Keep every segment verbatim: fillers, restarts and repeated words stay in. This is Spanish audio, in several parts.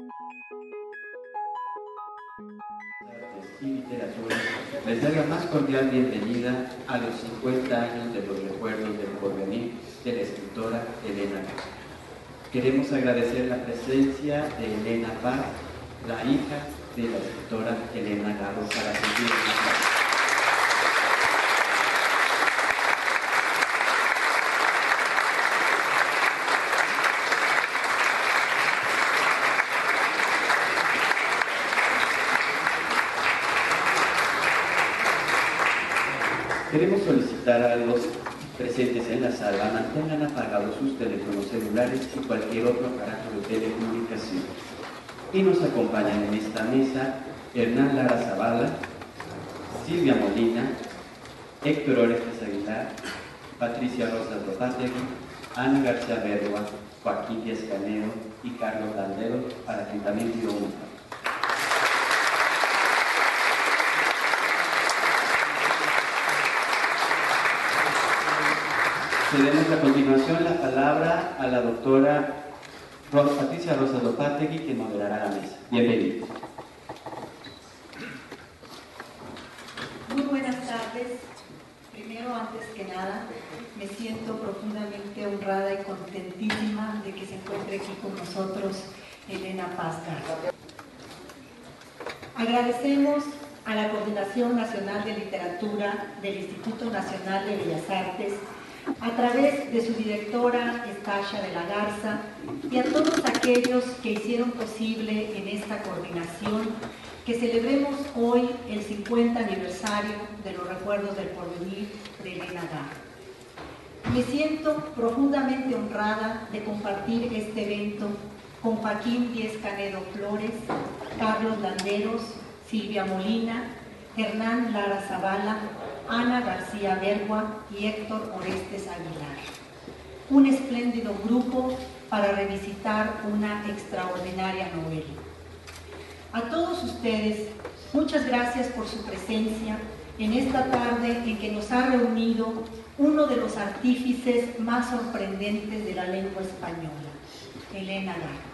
Y literatura les da la más cordial bienvenida a los cincuenta años de los recuerdos del porvenir de la escritora Elena Garro. Queremos agradecer la presencia de Elena Paz, la hija de la escritora Elena Garro, para seguir el Queremos solicitar a los presentes en la sala mantengan apagados sus teléfonos celulares y cualquier otro aparato de telecomunicación. Y nos acompañan en esta mesa Hernán Lara Zavala, Silvia Molina, Héctor Orestes Aguilar, Patricia Rosas Lopategui, Ana García Berroa, Joaquín Díaz Canedo y Carlos Landero, para quien también pido un Cedemos a continuación la palabra a la doctora Patricia Rosas Lopategui, que moderará la mesa. Bienvenidos. Muy buenas tardes. Primero, antes que nada, me siento profundamente honrada y contentísima de que se encuentre aquí con nosotros Elena Paz Garro. Agradecemos a la Coordinación Nacional de Literatura del Instituto Nacional de Bellas Artes, a través de su directora Estacia de la Garza, y a todos aquellos que hicieron posible en esta coordinación que celebremos hoy el cincuenta aniversario de los recuerdos del porvenir de Elena Garro. Me siento profundamente honrada de compartir este evento con Joaquín Díaz Canedo Flores, Carlos Landeros, Silvia Molina, Hernán Lara Zavala, Ana García Berroa y Héctor Orestes Aguilar. Un espléndido grupo para revisitar una extraordinaria novela. A todos ustedes, muchas gracias por su presencia en esta tarde en que nos ha reunido uno de los artífices más sorprendentes de la lengua española, Elena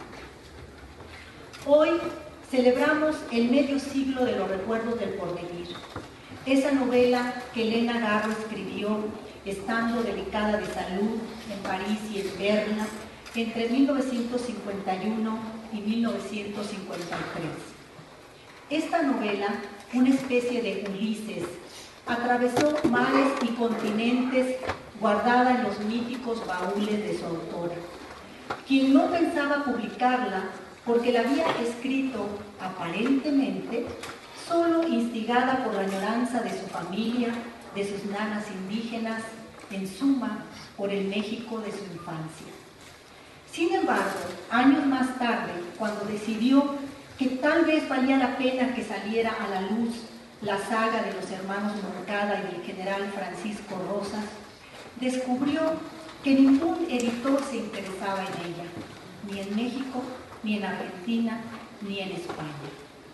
Garro. Hoy celebramos el medio siglo de los recuerdos del porvenir. Esa novela que Elena Garro escribió estando delicada de salud en París y en Berna entre mil novecientos cincuenta y uno y mil novecientos cincuenta y tres. Esta novela, una especie de Ulises, atravesó mares y continentes guardada en los míticos baúles de su autora, quien no pensaba publicarla porque la había escrito aparentemente solo instigada por la añoranza de su familia, de sus nanas indígenas, en suma, por el México de su infancia. Sin embargo, años más tarde, cuando decidió que tal vez valía la pena que saliera a la luz la saga de los hermanos Moncada y del general Francisco Rosas, descubrió que ningún editor se interesaba en ella, ni en México, ni en Argentina, ni en España.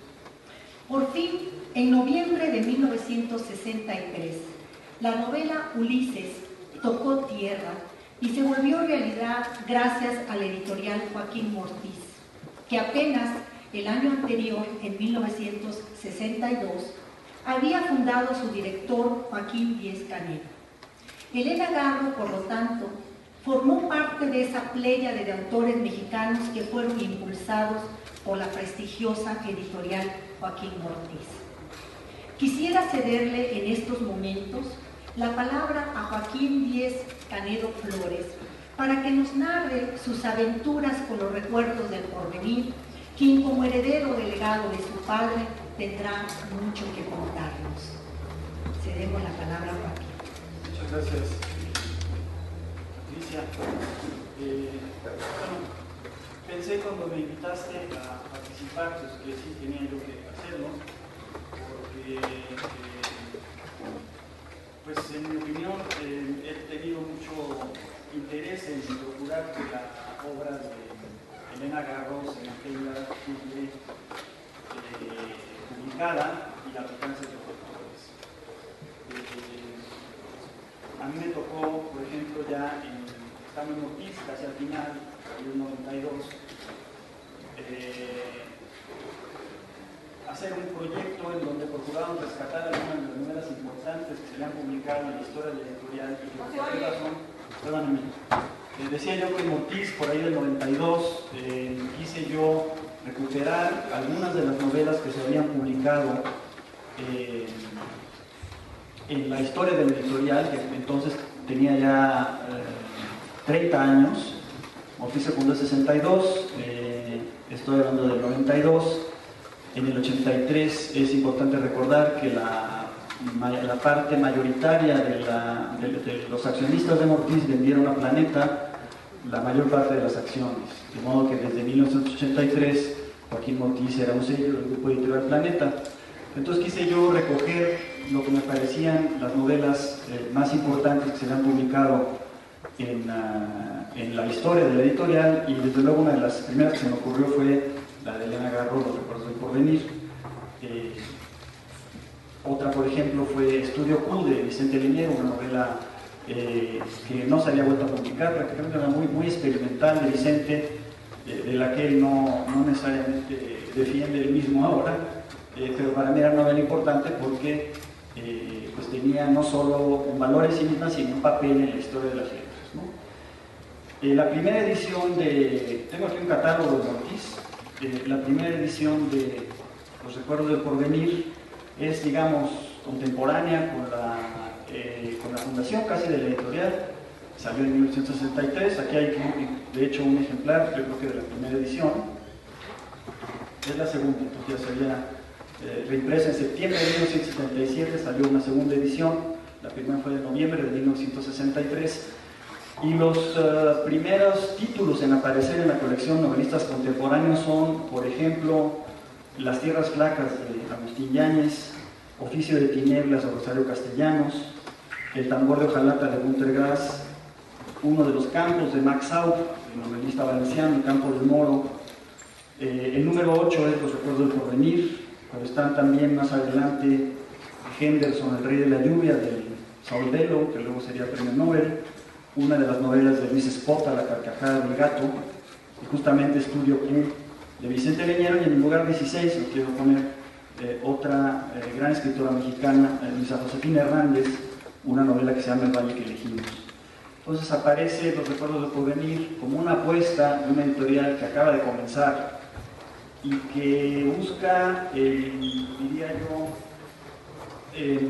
Por fin, en noviembre de mil novecientos sesenta y tres, la novela Ulises tocó tierra y se volvió realidad gracias al editorial Joaquín Mortiz, que apenas el año anterior, en mil novecientos sesenta y dos, había fundado su director Joaquín Díaz Canedo. Elena Garro, por lo tanto, formó parte de esa pléyade de autores mexicanos que fueron impulsados por la prestigiosa editorial Joaquín Mortiz. Quisiera cederle en estos momentos la palabra a Joaquín Díaz Canedo Flores para que nos narre sus aventuras con los recuerdos del porvenir, quien como heredero del legado de su padre tendrá mucho que contarnos. Cedemos la palabra a Joaquín. Muchas gracias, Patricia. Eh, bueno, pensé cuando me invitaste a participar, pues que sí tenía yo que hacerlo, porque, eh, pues en mi opinión, eh, he tenido mucho interés en procurar que la obra de Elena Garro se mantenga siempre eh, publicada y al alcance de los lectores. Eh, a mí me tocó, por ejemplo, ya en Estamos en Mortiz, casi al final, en el noventa y dos, eh, hacer un proyecto en donde procuramos rescatar algunas de las novelas importantes que se le han publicado en la historia de la editorial y que por qué razón, perdóname, eh, decía yo que en Ortiz, por ahí del noventa y dos, eh, quise yo recuperar algunas de las novelas que se habían publicado eh, en la historia de la editorial, que entonces tenía ya eh, treinta años. Ortiz se fundó en sesenta y dos, eh, estoy hablando del noventa y dos. En el ochenta y tres es importante recordar que la, la parte mayoritaria de, la, de, de los accionistas de Ortiz vendieron a Planeta la mayor parte de las acciones, de modo que desde mil novecientos ochenta y tres Joaquín Ortiz era un sello del grupo editorial Planeta. Entonces quise yo recoger lo que me parecían las novelas eh, más importantes que se han publicado en, uh, en la historia de la editorial, y desde luego una de las primeras que se me ocurrió fue la de Elena Garro, Los recuerdos del porvenir. Eh, otra, por ejemplo, fue Estudio Q de Vicente Leñero, una novela eh, que no se había vuelto a publicar, prácticamente una muy, muy experimental de Vicente, eh, de la que él no, no necesariamente defiende él mismo ahora, eh, pero para mí era una novela importante porque eh, pues tenía no solo un valor en sí misma, sino un papel en la historia de las letras, ¿no? Eh, la primera edición de... tengo aquí un catálogo de Ortiz. Eh, la primera edición de Los recuerdos del porvenir es, digamos, contemporánea con la, eh, con la fundación casi de la editorial. Salió en mil novecientos sesenta y tres. Aquí hay, de hecho, un ejemplar, yo creo que de la primera edición. Es la segunda, entonces ya se había eh, reimpresa en septiembre de mil novecientos setenta y siete, salió una segunda edición. La primera fue en noviembre de mil novecientos sesenta y tres. Y los uh, primeros títulos en aparecer en la colección Novelistas Contemporáneos son, por ejemplo, Las Tierras Flacas de Agustín Yáñez, Oficio de Tinieblas de Rosario Castellanos, El Tambor de Hojalata de Günter Grass, Uno de los Campos de Max Au, el novelista valenciano, El Campo del Moro. Eh, el número ocho es Los recuerdos del porvenir, pero están también más adelante Henderson, El Rey de la Lluvia, de Saul Bellow, que luego sería premio Nobel. Una de las novelas de Luis Espota, La Carcajada del Gato, y justamente Estudio Q de Vicente Leñero, y en el lugar dieciséis lo quiero poner eh, otra eh, gran escritora mexicana, eh, Luisa Josefina Hernández, una novela que se llama El Valle que elegimos. Entonces aparece Los recuerdos del porvenir como una apuesta de una editorial que acaba de comenzar y que busca, eh, diría yo, eh,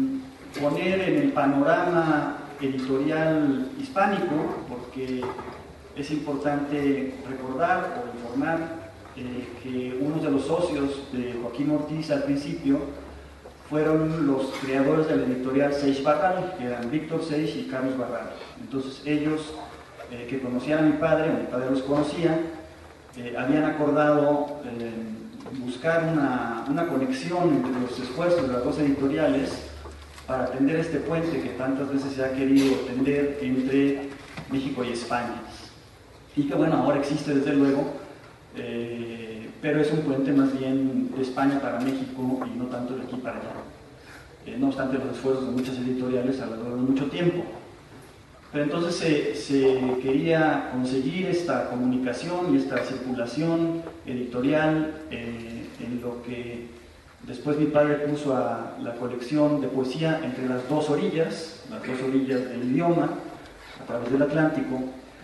poner en el panorama editorial hispánico, porque es importante recordar o informar eh, que uno de los socios de Joaquín Ortiz al principio fueron los creadores de la editorial Seix Barral, que eran Víctor Seix y Carlos Barral. Entonces ellos, eh, que conocían a mi padre, o mi padre los conocía, eh, habían acordado eh, buscar una, una conexión entre los esfuerzos de las dos editoriales para tender este puente que tantas veces se ha querido tender entre México y España. Y que bueno, ahora existe desde luego, eh, pero es un puente más bien de España para México y no tanto de aquí para allá. Eh, no obstante los esfuerzos de muchas editoriales a lo largo de mucho tiempo. Pero entonces se, se quería conseguir esta comunicación y esta circulación editorial eh, en lo que después mi padre puso a la colección de poesía entre las dos orillas, las dos orillas del idioma, a través del Atlántico,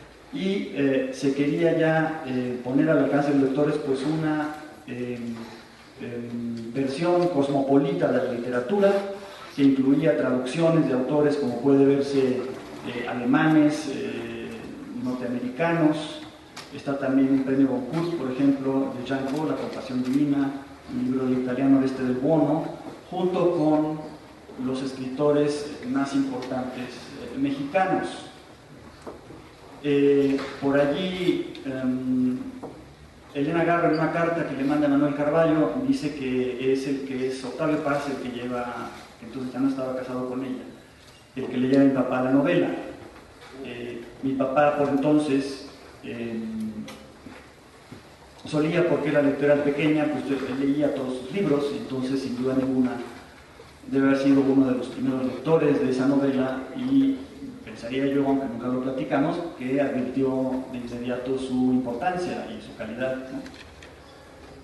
y eh, se quería ya eh, poner al alcance de los lectores pues una eh, eh, versión cosmopolita de la literatura, que incluía traducciones de autores como puede verse eh, alemanes, eh, norteamericanos. Está también un premio Goncourt, por ejemplo, de Jean Paul, La Compasión Divina, un libro del italiano Oreste del Bono, junto con los escritores más importantes eh, mexicanos. Eh, por allí, eh, Elena Garro, en una carta que le manda a Manuel Carballo, dice que es el que es Octavio Paz el que lleva, que entonces ya no estaba casado con ella, el que le lleva a mi papá la novela. Eh, mi papá por entonces eh, solía, porque la lectura era pequeña, pues él leía todos sus libros, entonces sin duda ninguna debe haber sido uno de los primeros lectores de esa novela, y pensaría yo, aunque nunca lo platicamos, que advirtió de inmediato su importancia y su calidad, ¿no?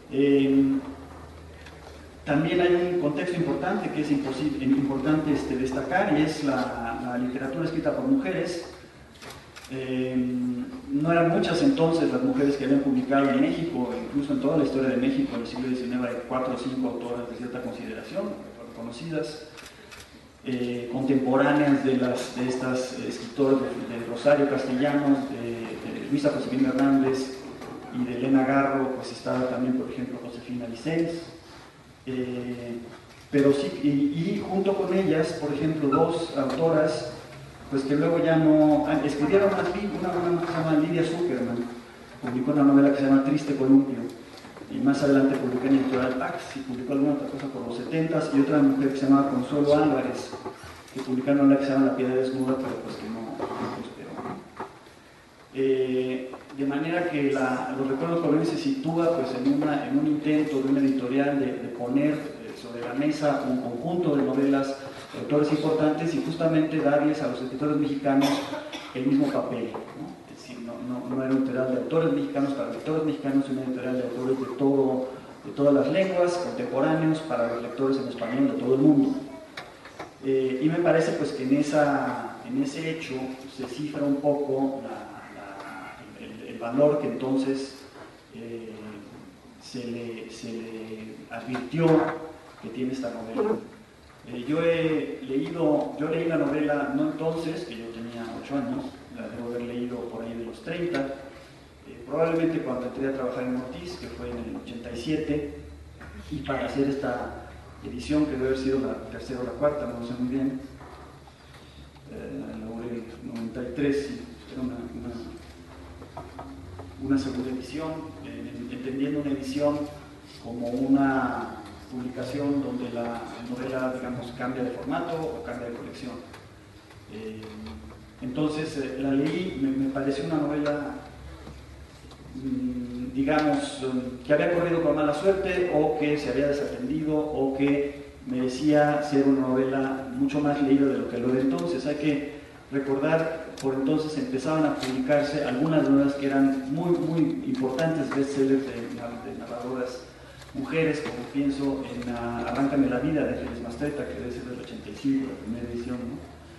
Eh, también hay un contexto importante que es importante este, destacar, y es la, la literatura escrita por mujeres. Eh, no eran muchas entonces las mujeres que habían publicado en México, incluso en toda la historia de México en el siglo diecinueve hay cuatro o cinco autoras de cierta consideración, reconocidas, eh, contemporáneas de, las, de estas escritoras de, de Rosario Castellanos, de, de Luisa Josefina Hernández y de Elena Garro. Pues estaba también, por ejemplo, Josefina Licens. Eh, pero sí, y, y junto con ellas, por ejemplo, dos autoras pues que luego ya no escribieron más, una, una que se llama Lidia Zuckerman, publicó una novela que se llama Triste Columpio, y más adelante publicó en Editorial Pax y publicó alguna otra cosa por los setentas, y otra mujer que se llama Consuelo Álvarez, que publicó una novela que se llama La Piedra Desnuda, pero pues que no, no prosperó. Eh, de manera que la, Los Recuerdos del Porvenir se sitúa pues en, una, en un intento de una editorial de, de poner eh, sobre la mesa un conjunto de novelas de autores importantes y justamente darles a los escritores mexicanos el mismo papel, ¿no? Es decir, no, no, no era una editorial de autores mexicanos para lectores mexicanos, sino una editorial de autores de, todo, de todas las lenguas, contemporáneos, para los lectores en español de todo el mundo. Eh, y me parece pues que en, esa, en ese hecho se cifra un poco la, la, el, el valor que entonces eh, se, le, se le advirtió que tiene esta novela. Eh, yo he leído, yo leí la novela no entonces, que yo tenía ocho años, la debo haber leído por ahí de los treinta, eh, probablemente cuando entré a trabajar en Ortiz, que fue en el ochenta y siete, y para hacer esta edición, que debe haber sido la tercera o la cuarta, no lo sé muy bien, eh, logré el noventa y tres, sí, era una, una, una segunda edición, eh, entendiendo una edición como una publicación donde la novela, digamos, cambia de formato o cambia de colección. Eh, entonces eh, la leí, me, me pareció una novela, mmm, digamos, que había corrido con mala suerte o que se había desatendido o que merecía ser una novela mucho más leída de lo que lo era entonces. Hay que recordar, por entonces empezaban a publicarse algunas novelas que eran muy, muy importantes bestsellers de, de narradoras mujeres, como pienso en uh, Arráncame la vida de Félix Mastretta, que debe ser del ochenta y cinco, la primera edición, ¿no?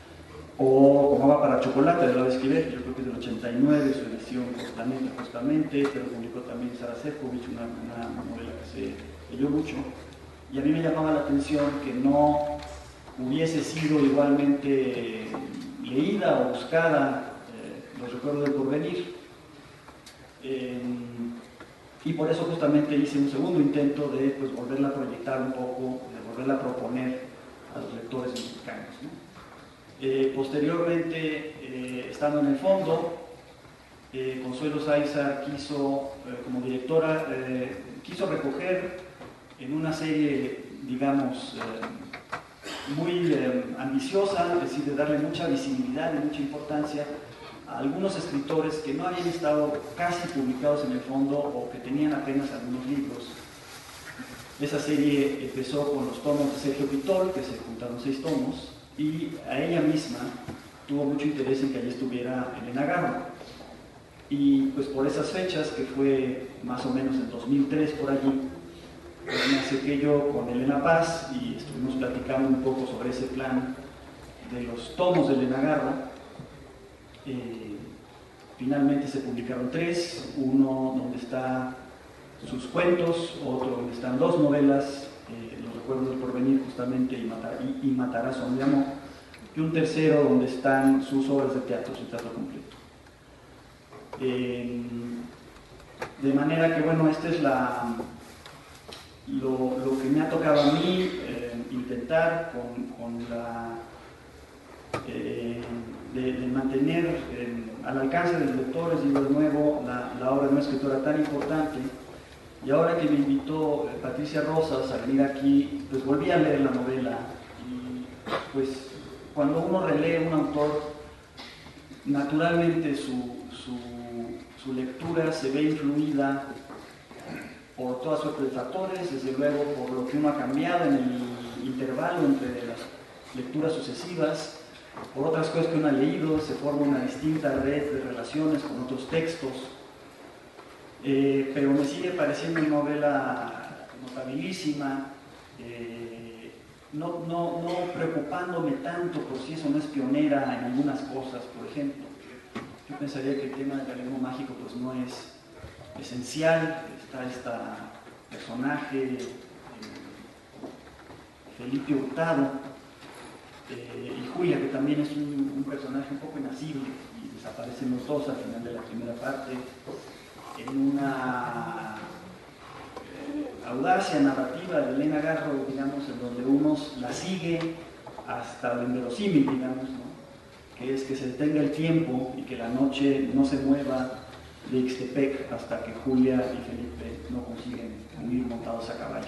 O Como va para chocolate de Laura Esquivel, yo creo que es del ochenta y nueve, su edición justamente, justamente, pero publicó también Sara Sefcovic, una, una novela que se leyó mucho, y a mí me llamaba la atención que no hubiese sido igualmente leída o buscada eh, Los Recuerdos del Porvenir. Eh, Y por eso justamente hice un segundo intento de pues, volverla a proyectar un poco, de volverla a proponer a los lectores mexicanos, ¿no? Eh, posteriormente, eh, estando en el fondo, eh, Consuelo Sáizar quiso, eh, como directora, eh, quiso recoger en una serie, digamos, eh, muy eh, ambiciosa, es decir, de darle mucha visibilidad y mucha importancia a algunos escritores que no habían estado casi publicados en el fondo o que tenían apenas algunos libros. Esa serie empezó con los tomos de Sergio Pitol, que se juntaron seis tomos, y a ella misma tuvo mucho interés en que allí estuviera Elena Garro. Y pues por esas fechas, que fue más o menos en dos mil tres por allí, pues me acerqué yo con Elena Paz y estuvimos platicando un poco sobre ese plan de los tomos de Elena Garro. Eh, finalmente se publicaron tres, uno donde están sus cuentos, otro donde están dos novelas, eh, Los Recuerdos del Porvenir justamente y, Matar, y, y Matarazón de Amor, y un tercero donde están sus obras de teatro, su teatro completo. Eh, de manera que bueno, este es la, lo, lo que me ha tocado a mí eh, intentar con, con la... Eh, De, de mantener eh, al alcance de los lectores, digo de nuevo, la, la obra de una escritora tan importante. Y ahora que me invitó eh, Patricia Rosas a venir aquí, pues volví a leer la novela y pues cuando uno relee un autor, naturalmente su, su, su lectura se ve influida por toda suerte de factores, desde luego por lo que uno ha cambiado en el intervalo entre las lecturas sucesivas, por otras cosas que uno ha leído, se forma una distinta red de relaciones con otros textos. eh, pero me sigue pareciendo una novela notabilísima, eh, no, no, no preocupándome tanto por si eso no es pionera en algunas cosas. Por ejemplo, yo pensaría que el tema del realismo mágico pues no es esencial. Está este personaje, eh, Felipe Hurtado, eh, y Julia, que también es un, un personaje un poco inasible, y desaparecen los dos al final de la primera parte, en una eh, audacia narrativa de Elena Garro, digamos, en donde uno la sigue hasta lo inverosímil, digamos, ¿no? Que es que se detenga el tiempo y que la noche no se mueva de Ixtepec hasta que Julia y Felipe no consiguen huir montados a caballo.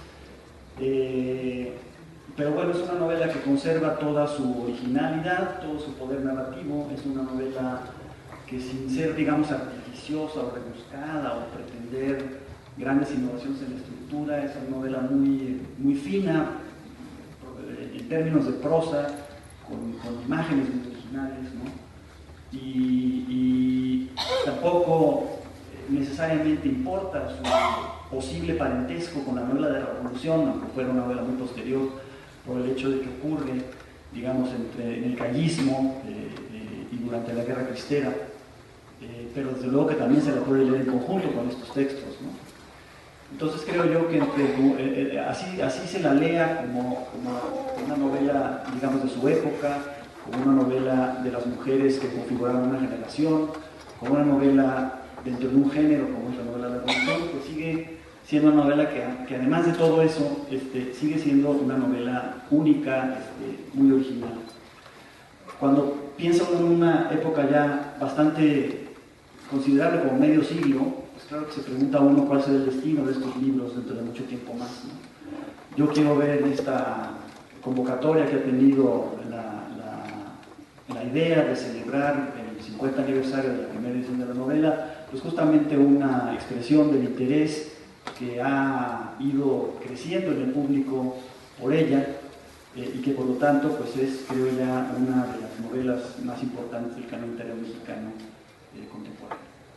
Eh, pero bueno, es una novela que conserva toda su originalidad, todo su poder narrativo. Es una novela que, sin ser, digamos, artificiosa o rebuscada o pretender grandes innovaciones en la estructura, es una novela muy, muy fina en términos de prosa, con, con imágenes muy originales, ¿no? Y, y tampoco necesariamente importa su posible parentesco con la novela de la Revolución, aunque fuera una novela muy posterior, por el hecho de que ocurre, digamos, entre, en el callismo eh, eh, y durante la Guerra Cristera, eh, pero desde luego que también se la puede leer en conjunto con estos textos, ¿no? Entonces creo yo que entre, eh, eh, así, así se la lea como, como una novela, digamos, de su época, como una novela de las mujeres que configuraron una generación, como una novela dentro de un género como es la novela de la Revolución, pues sigue siendo una novela que, que además de todo eso, este, sigue siendo una novela única, este, muy original. Cuando piensa uno en una época ya bastante considerable como medio siglo, pues claro que se pregunta uno cuál será el destino de estos libros dentro de mucho tiempo más, ¿no? Yo quiero ver esta convocatoria que ha tenido la la idea de celebrar el cincuenta aniversario de la primera edición de la novela, pues justamente una expresión del interés que ha ido creciendo en el público por ella, eh, y que por lo tanto pues es, creo ya, una de las novelas más importantes del canon literario mexicano eh, contemporáneo.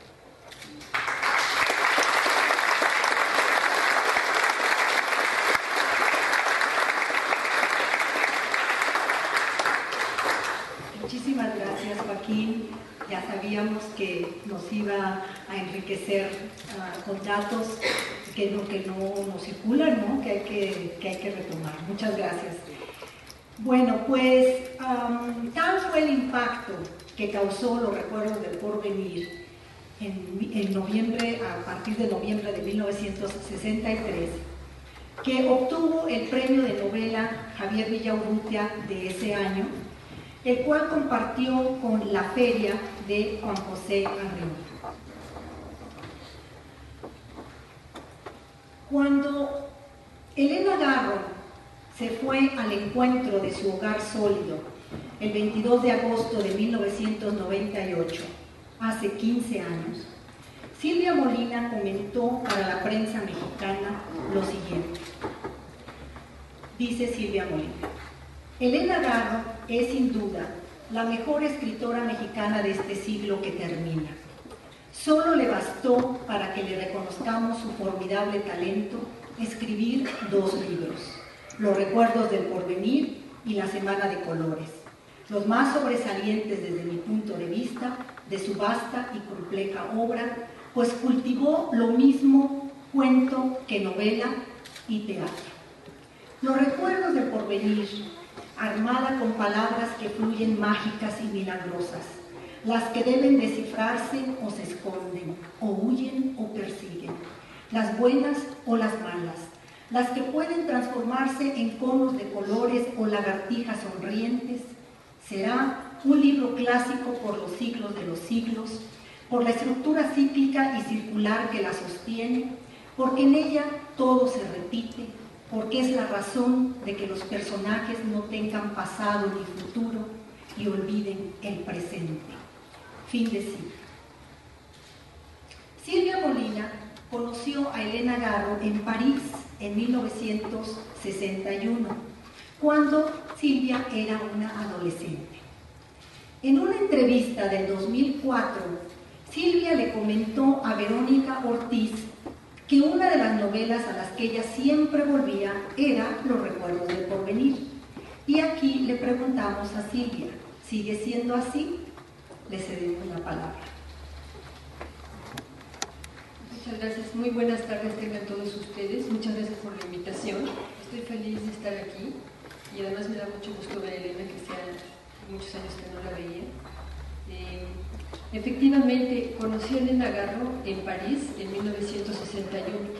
Muchísimas gracias, Joaquín. Ya sabíamos que nos iba a enriquecer uh, con datos que no, que no nos circulan, ¿no? que, hay que, que hay que retomar. Muchas gracias. Bueno, pues um, tal fue el impacto que causó Los Recuerdos del Porvenir en, en noviembre, a partir de noviembre de mil novecientos sesenta y tres, que obtuvo el premio de novela Javier Villaurrutia de ese año, el cual compartió con la feria de Juan José Arriola. Cuando Elena Garro se fue al encuentro de su hogar sólido el veintidós de agosto de mil novecientos noventa y ocho, hace quince años, Silvia Molina comentó para la prensa mexicana lo siguiente. Dice Silvia Molina: Elena Garro es sin duda la mejor escritora mexicana de este siglo que termina. Solo le bastó, para que le reconozcamos su formidable talento, escribir dos libros: Los Recuerdos del Porvenir y La Semana de Colores, los más sobresalientes desde mi punto de vista de su vasta y compleja obra, pues cultivó lo mismo cuento que novela y teatro. Los Recuerdos del Porvenir, armada con palabras que fluyen mágicas y milagrosas, las que deben descifrarse o se esconden, o huyen o persiguen, las buenas o las malas, las que pueden transformarse en conos de colores o lagartijas sonrientes, será un libro clásico por los siglos de los siglos, por la estructura cíclica y circular que la sostiene, porque en ella todo se repite, porque es la razón de que los personajes no tengan pasado ni futuro y olviden el presente. Fin de cita. Silvia Molina conoció a Elena Garro en París en mil novecientos sesenta y uno, cuando Silvia era una adolescente. En una entrevista del dos mil cuatro, Silvia le comentó a Verónica Ortiz que una de las novelas a las que ella siempre volvía era Los recuerdos del porvenir. Y aquí le preguntamos a Silvia, ¿sigue siendo así? Le cedemos la palabra. Muchas gracias. Muy buenas tardes tengan todos ustedes. Muchas gracias por la invitación. Estoy feliz de estar aquí y además me da mucho gusto ver a Elena, que hacía muchos años que no la veía. Eh, efectivamente, conocí a Elena Garro en París en mil novecientos sesenta y uno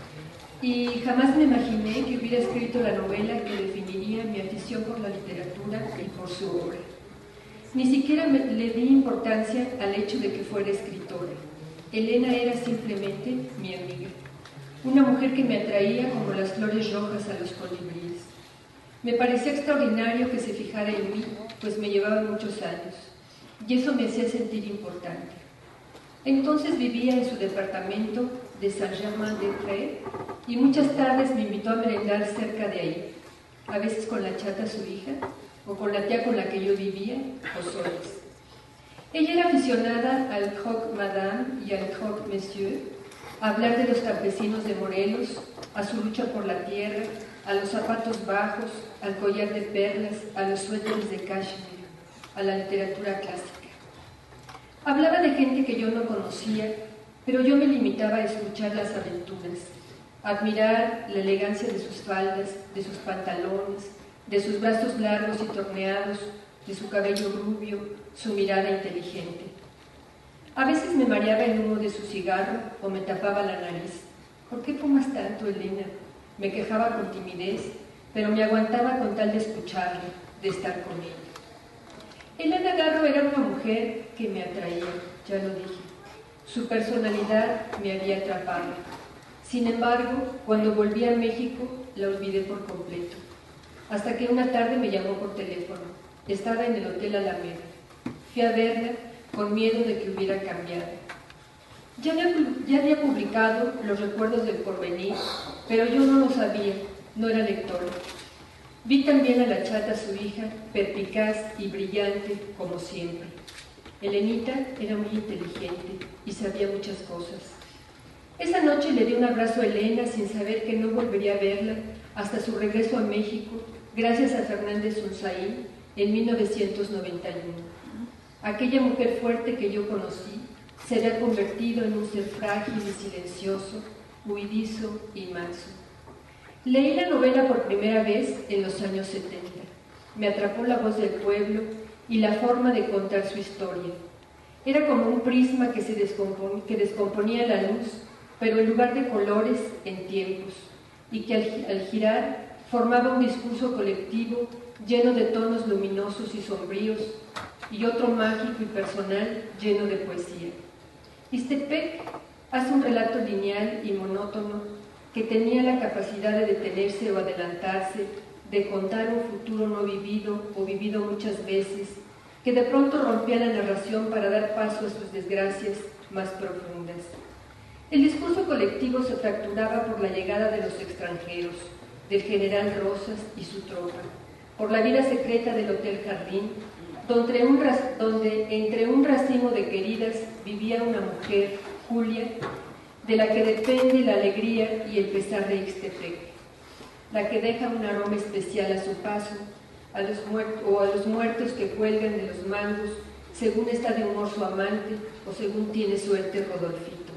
y jamás me imaginé que hubiera escrito la novela que definiría mi afición por la literatura y por su obra. Ni siquiera me, le di importancia al hecho de que fuera escritora. Elena era simplemente mi amiga, una mujer que me atraía como las flores rojas a los colibríes. Me parecía extraordinario que se fijara en mí, pues me llevaba muchos años, y eso me hacía sentir importante. Entonces vivía en su departamento de Saint-Germain-des-Prés y muchas tardes me invitó a merendar cerca de ahí, a veces con la chata, su hija, o con la tía con la que yo vivía, o solas. Ella era aficionada al croque madame y al croque monsieur, a hablar de los campesinos de Morelos, a su lucha por la tierra, a los zapatos bajos, al collar de perlas, a los suéteres de cashmere, a la literatura clásica. Hablaba de gente que yo no conocía, pero yo me limitaba a escuchar las aventuras, a admirar la elegancia de sus faldas, de sus pantalones, de sus brazos largos y torneados, de su cabello rubio, su mirada inteligente. A veces me mareaba el humo de su cigarro o me tapaba la nariz. ¿Por qué fumas tanto, Elena? Me quejaba con timidez, pero me aguantaba con tal de escucharla, de estar con ella. Elena Garro era una mujer que me atraía, ya lo dije. Su personalidad me había atrapado. Sin embargo, cuando volví a México, la olvidé por completo. Hasta que una tarde me llamó por teléfono. Estaba en el Hotel Alameda. Fui a verla con miedo de que hubiera cambiado. Ya había, ya había publicado Los recuerdos del porvenir, pero yo no lo sabía, no era lectora. Vi también a la chata, su hija, perspicaz y brillante, como siempre. Elenita era muy inteligente y sabía muchas cosas. Esa noche le di un abrazo a Elena sin saber que no volvería a verla hasta su regreso a México, gracias a Fernández Unzaín, en mil novecientos noventa y uno. Aquella mujer fuerte que yo conocí se había convertido en un ser frágil y silencioso, huidizo y manso. Leí la novela por primera vez en los años setenta. Me atrapó la voz del pueblo y la forma de contar su historia. Era como un prisma que, se descompon que descomponía la luz, pero en lugar de colores, en tiempos, y que al, al girar formaba un discurso colectivo lleno de tonos luminosos y sombríos, y otro mágico y personal lleno de poesía. Ixtepec hace un relato lineal y monótono que tenía la capacidad de detenerse o adelantarse, de contar un futuro no vivido o vivido muchas veces, que de pronto rompía la narración para dar paso a sus desgracias más profundas. El discurso colectivo se fracturaba por la llegada de los extranjeros, del general Rosas y su tropa, por la vida secreta del Hotel Jardín, donde, un, donde entre un racimo de queridas vivía una mujer, Julia, de la que depende la alegría y el pesar de Ixtepec, la que deja un aroma especial a su paso, a los muertos, o a los muertos que cuelgan de los mangos, según está de humor su amante o según tiene suerte Rodolfito.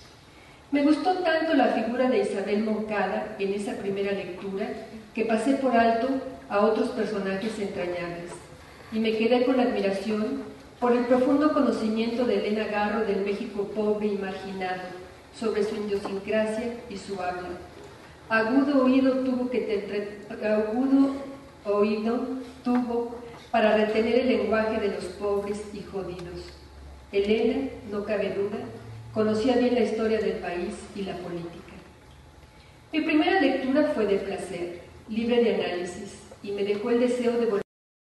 Me gustó tanto la figura de Isabel Moncada en esa primera lectura que pasé por alto a otros personajes entrañables y me quedé con admiración por el profundo conocimiento de Elena Garro del México pobre y marginado, sobre su idiosincrasia y su habla. Agudo oído tuvo, que te, agudo oído tuvo para retener el lenguaje de los pobres y jodidos. Elena, no cabe duda, conocía bien la historia del país y la política. Mi primera lectura fue de placer, libre de análisis, y me dejó el deseo de volver